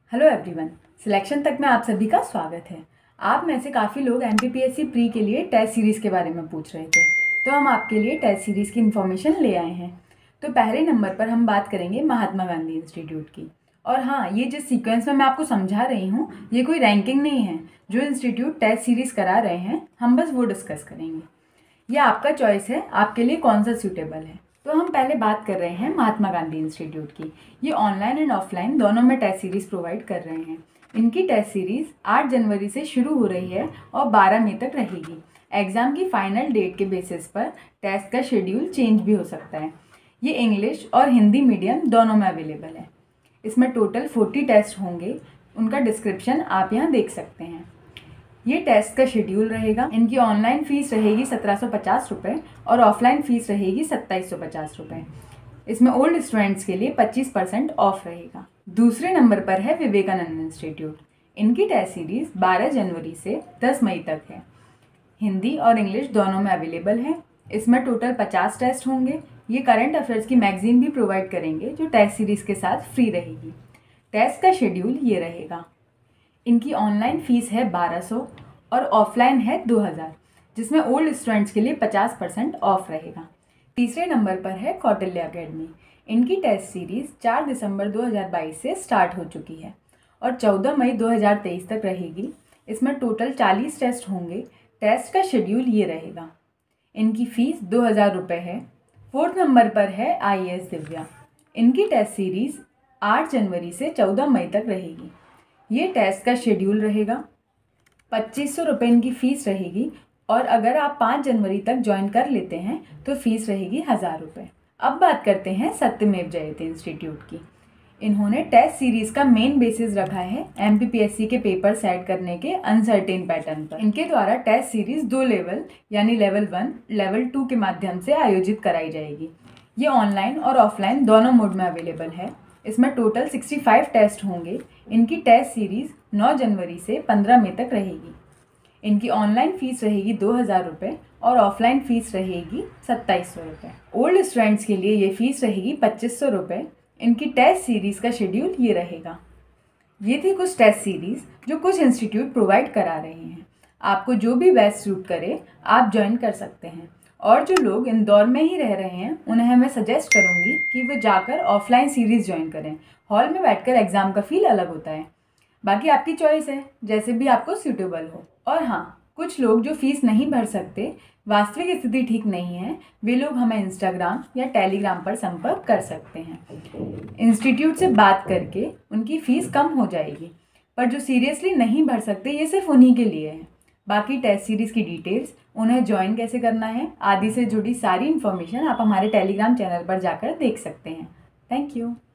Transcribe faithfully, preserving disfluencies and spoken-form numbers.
Hello everyone, selection तक में आप सभी का स्वागत है। आप में से काफ़ी लोग M P P S C pre के लिए टेस्ट सीरीज़ के बारे में पूछ रहे थे, तो हम आपके लिए टेस्ट सीरीज़ की इन्फॉर्मेशन ले आए हैं। तो पहले नंबर पर हम बात करेंगे महात्मा गांधी इंस्टीट्यूट की। और हाँ, ये जिस सीक्वेंस में मैं आपको समझा रही हूँ, ये कोई रैंकिंग नहीं है। जो इंस्टीट्यूट टेस्ट सीरीज़ करा रहे हैं, हम बस वो डिस्कस करेंगे। ये आपका चॉइस है, आपके लिए कौन सा सूटेबल है। तो हम पहले बात कर रहे हैं महात्मा गांधी इंस्टीट्यूट की। ये ऑनलाइन एंड ऑफलाइन दोनों में टेस्ट सीरीज़ प्रोवाइड कर रहे हैं। इनकी टेस्ट सीरीज़ आठ जनवरी से शुरू हो रही है और बारह मई तक रहेगी। एग्ज़ाम की फाइनल डेट के बेसिस पर टेस्ट का शेड्यूल चेंज भी हो सकता है। ये इंग्लिश और हिंदी मीडियम दोनों में अवेलेबल है। इसमें टोटल फोर्टी टेस्ट होंगे। उनका डिस्क्रिप्शन आप यहाँ देख सकते हैं। ये टेस्ट का शेड्यूल रहेगा। इनकी ऑनलाइन फ़ीस रहेगी सत्रह सौ पचास रुपये और ऑफलाइन फ़ीस रहेगी सत्ताईस सौ पचास रुपये। इसमें ओल्ड स्टूडेंट्स के लिए पच्चीस परसेंट ऑफ रहेगा। दूसरे नंबर पर है विवेकानंद इंस्टीट्यूट। इनकी टेस्ट सीरीज़ बारह जनवरी से दस मई तक है। हिंदी और इंग्लिश दोनों में अवेलेबल है। इसमें टोटल पचास टेस्ट होंगे। ये करंट अफेयर्स की मैगजीन भी प्रोवाइड करेंगे, जो टेस्ट सीरीज़ के साथ फ्री रहेगी। टेस्ट का शेड्यूल ये रहेगा। इनकी ऑनलाइन फ़ीस है बारह सौ और ऑफलाइन है दो हज़ार, जिसमें ओल्ड स्टूडेंट्स के लिए पचास परसेंट ऑफ रहेगा। तीसरे नंबर पर है कौटिल्य अकेडमी। इनकी टेस्ट सीरीज़ चार दिसंबर दो हज़ार बाईस से स्टार्ट हो चुकी है और चौदह मई दो हज़ार तेईस तक रहेगी। इसमें टोटल चालीस टेस्ट होंगे। टेस्ट का शेड्यूल ये रहेगा। इनकी फ़ीस दो हज़ार रुपये है। फोर्थ नंबर पर है आई ए एस दिव्या। इनकी टेस्ट सीरीज़ आठ जनवरी से चौदह मई तक रहेगी। ये टेस्ट का शेड्यूल रहेगा। पच्चीस सौ रुपये इनकी फ़ीस रहेगी और अगर आप पाँच जनवरी तक ज्वाइन कर लेते हैं तो फीस रहेगी हज़ार रुपये। अब बात करते हैं सत्यमेव जयते इंस्टीट्यूट की। इन्होंने टेस्ट सीरीज़ का मेन बेसिस रखा है M P P S C के पेपर सेट करने के अनसर्टेन पैटर्न पर। इनके द्वारा टेस्ट सीरीज़ दो लेवल यानी लेवल वन, लेवल टू के माध्यम से आयोजित कराई जाएगी। ये ऑनलाइन और ऑफलाइन दोनों मोड में अवेलेबल है। इसमें टोटल पैंसठ टेस्ट होंगे। इनकी टेस्ट सीरीज़ नौ जनवरी से पंद्रह मई तक रहेगी। इनकी ऑनलाइन फ़ीस रहेगी दो हज़ार रुपये और ऑफलाइन फ़ीस रहेगी सत्ताईस सौ रुपये। ओल्ड स्टूडेंट्स के लिए ये फ़ीस रहेगी पच्चीस सौ रुपये। इनकी टेस्ट सीरीज़ का शेड्यूल ये रहेगा। ये थी कुछ टेस्ट सीरीज़ जो कुछ इंस्टीट्यूट प्रोवाइड करा रहे हैं। आपको जो भी बेस्ट सूट करे आप ज्वाइन कर सकते हैं। और जो लोग इंदौर में ही रह रहे हैं, उन्हें मैं सजेस्ट करूँगी कि वो जाकर ऑफलाइन सीरीज़ ज्वाइन करें। हॉल में बैठकर एग्ज़ाम का फील अलग होता है। बाकी आपकी चॉइस है, जैसे भी आपको सूटेबल हो। और हाँ, कुछ लोग जो फीस नहीं भर सकते, वास्तविक स्थिति ठीक नहीं है, वे लोग हमें इंस्टाग्राम या टेलीग्राम पर संपर्क कर सकते हैं। इंस्टीट्यूट से बात करके उनकी फ़ीस कम हो जाएगी। पर जो सीरियसली नहीं भर सकते, ये सिर्फ उन्हीं के लिए है। बाकी टेस्ट सीरीज़ की डिटेल्स, उन्हें ज्वाइन कैसे करना है आदि से जुड़ी सारी इन्फॉर्मेशन आप हमारे टेलीग्राम चैनल पर जाकर देख सकते हैं। Thank you.